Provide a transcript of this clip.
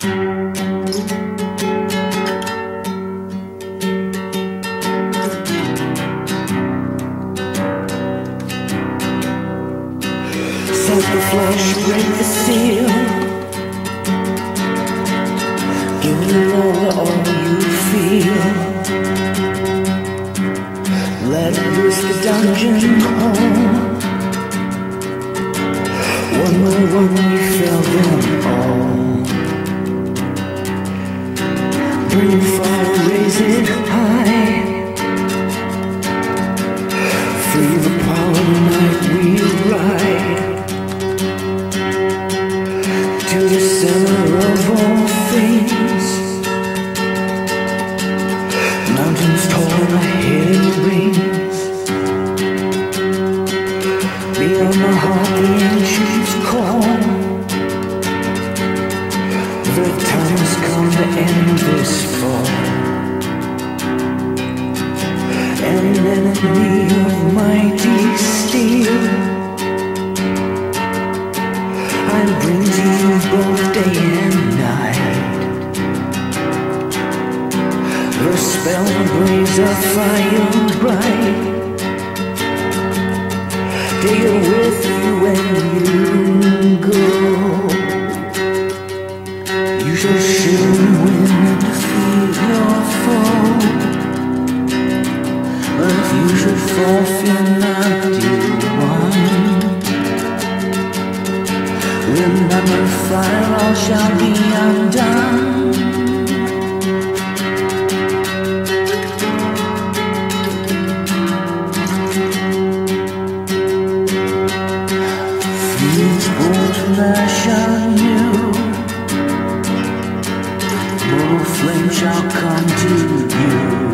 Set the flesh, break the seal. Give your love all you feel. Let loose the dungeon home. One by one we fell them all. Bring the fire, raise it high. Through the power of night we ride to the center of all things. Mountains tall ahead in rings. Beyond the heart the ancients call. The time has come to end this fall. An enemy of mighty steel, I bring to you both day and night. The spell brings a fire bright. Take it with you when you go. You shall surely win and defeat your foe. But if you should fall, fear not, dear one. Remember, fire, all shall be undone. Fleets will flash on you. Mortal flame shall come to you.